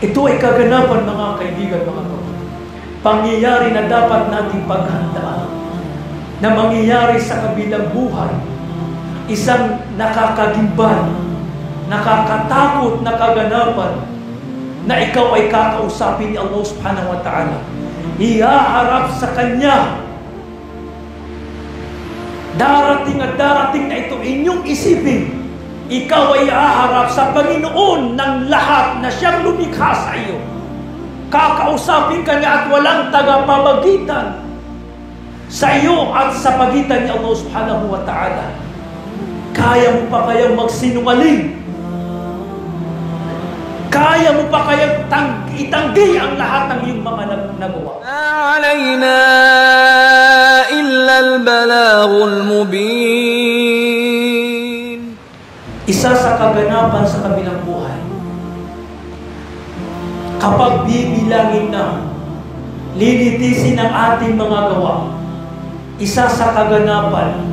Ito ay kaganapan, mga kaibigan, mga kapatid. Pangyayari na dapat nating paghandaan, na mangyayari sa kabilang buhay. Isang nakakagimbal, nakakatakot na kaganapan, na ikaw ay kakausapin ni Allah subhanahu wa ta'ala. Ihaharap sa Kanya. Darating at darating na ito inyong isipin. Ikaw ay haharap sa Panginoon ng lahat na Siyang lumikha sa iyo. Kakausapin ka niya at walang tagapamagitan sa iyo at sa pagitan ni Allah subhanahu wa ta'ala. Kaya mo pa kayang magsinungaling? Kaya mo pa kayang itanggi ang lahat ng iyong mga nagawa? Alayna illa al-balaghul mubin. Isa sa kaganapan sa kabilang buhay, kapag bibilangin na, lilitisin ang ating mga gawa, isa sa kaganapan,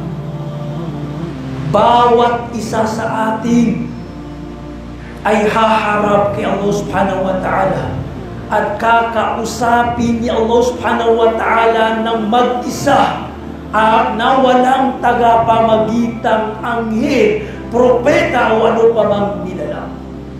bawat isa sa atin ay haharap kay Allah subhanahu wa ta'ala at kakausapin ni Allah subhanahu wa ta'ala ng mag-isa na walang tagapamagitang anghel, propeta o ano pa mang nilalang.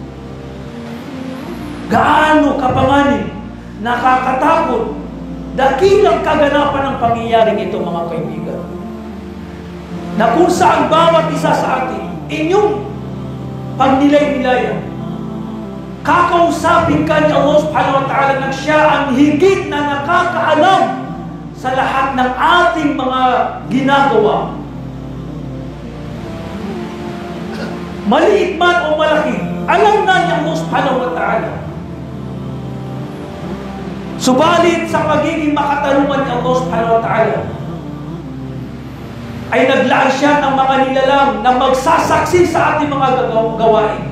Gaano kapanganib, nakakatakot, dakilang kaganapan ng pangyayaring ito, mga kaibigan, na kung saan bawat isa sa atin, inyong pagnilay-nilayan, kakausapin ka ni Allah subhanahu wa ta'ala nang Siya ang higit na nakakaalam sa lahat ng ating mga ginagawa. Maliit man o malaki, alam na ni Allah subhanahu wa ta'ala. Subalit sa pagiging makatarungan ni Allah subhanahu wa ta'ala, ay naglaan Siya ng mga nilalang na magsasaksi sa ating mga gawain.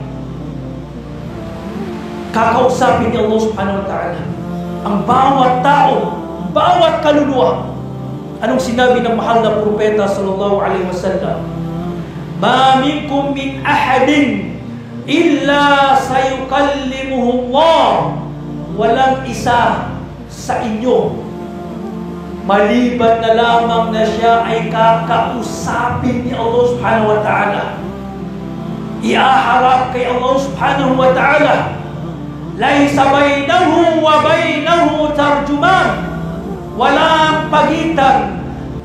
Kakausapin ni Allah subhanahu wa ta'ala ang bawat tao, bawat kaluluwa. Anong sinabi ng mahal na propeta sallallahu alaihi wasallam? Ma minkum min ahadin illa sayukallimuhu Allah. Walang isa sa inyo maliban na lamang na Siya ay kakausapin ni Allah subhanahu wa ta'ala. Iaharap kay Allah subhanahu wa ta'ala. Laysa bainahu wa bainahu tarjuman. Walang pagitan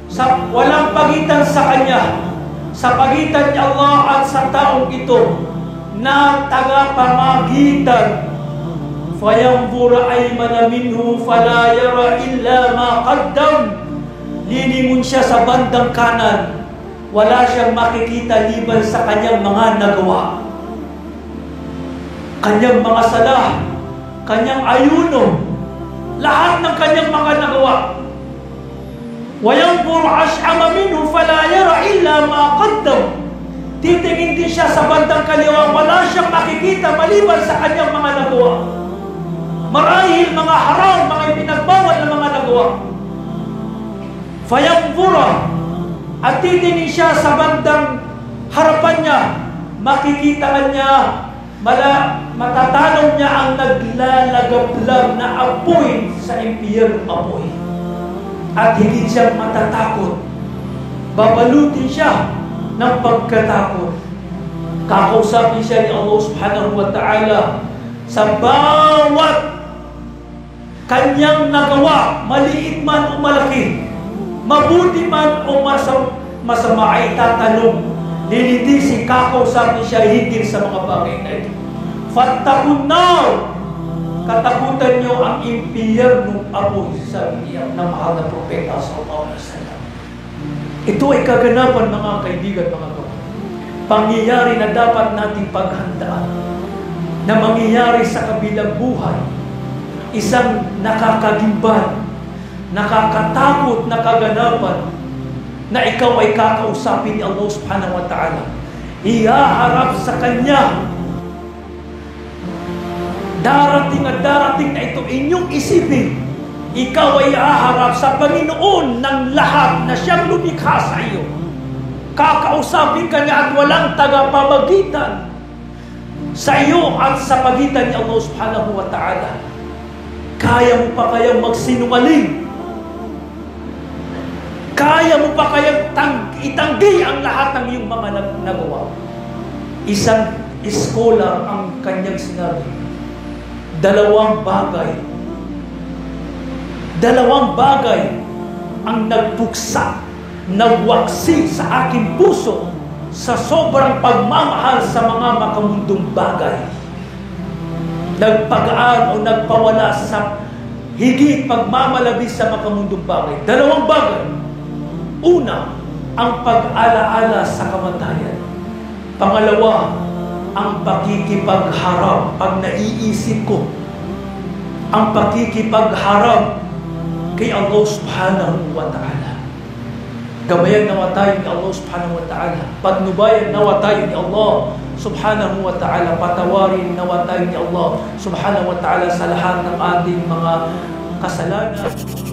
sa Kanya, sa pagitan ni Allah at sa taong ito, na tagapamagitan. Fayanzura aymana minhu fala yara illa ma qaddam. Lilingon siya sa bandang kanan, wala siyang makikita liban sa kanyang mga nagawa, kanyang mga sala, kanyang ayuno, lahat ng kanyang mga nagawa. Wayanzur ash'ama minhu fala yara illa ma qaddam. Titingin din siya sa bandang kaliwa, wala siyang makikita maliban sa kanyang mga nagawa. Marahil mga haram, mga ipinagbawal na mga nagawa. Fayanzura, at titingin siya sa bandang harapan niya, makikita niya, matatanong niya ang naglalagablab na apoy sa impyernong apoy. At higit siyang matatakot. Babalutin siya ng pagkatakot. Kakausapin siya ni Allah subhanahu wa ta'ala sa bawat kanyang nagawa, maliit man o malaki, mabuti man o masama, ay tatanong, lilitisin, kakausapin siya higit sa mga bagay na ito. Fattakun nar, katakutan niyo ang impyernong apoy, sabi niya ng mahal na propeta sallallahu alaihi wasallam. Ito ay kaganapan, mga kaibigan, mga kapatid. Pangyayari na dapat nating paghandaan, na mangyayari sa kabilang buhay. Isang nakakagimbal, nakakatakot na kaganapan, na ikaw ay kakausapin ni Allah subhanahu wa ta'ala. Ihaharap sa Kanya. Darating at darating na ito inyong isipin. Ikaw ay haharap sa Panginoon ng lahat na Siyang lumikha sa iyo. Kakausapin ka niya at walang tagapamagitan sa iyo at sa pagitan ni Allah subhanahu wa ta'ala. Kaya mo pa kayang magsinungaling? Kaya mo pa kayang itanggi ang lahat ng iyong mga nagawa? Isang scholar ang kanyang sinabi, dalawang bagay ang nagpuksa, nagwaksi sa aking puso sa sobrang pagmamahal sa mga makamundong bagay. Nagpagaan o nagpawala sa higit pagmamalabis sa makamundong bagay. Dalawang bagay. Una, ang pag-alaala sa kamatayan. Pangalawa, ang pakikipagharap. Pag naiisip ko, ang pakikipagharap kay Allah subhanahu wa ta'ala. Gabayan nawa tayo ni Allah subhanahu wa ta'ala. Patnubayan nawa tayo ni Allah subhanahu wa ta'ala. Patawarin nawa tayo ni Allah subhanahu wa ta'ala sa lahat ng ating mga kasalanan.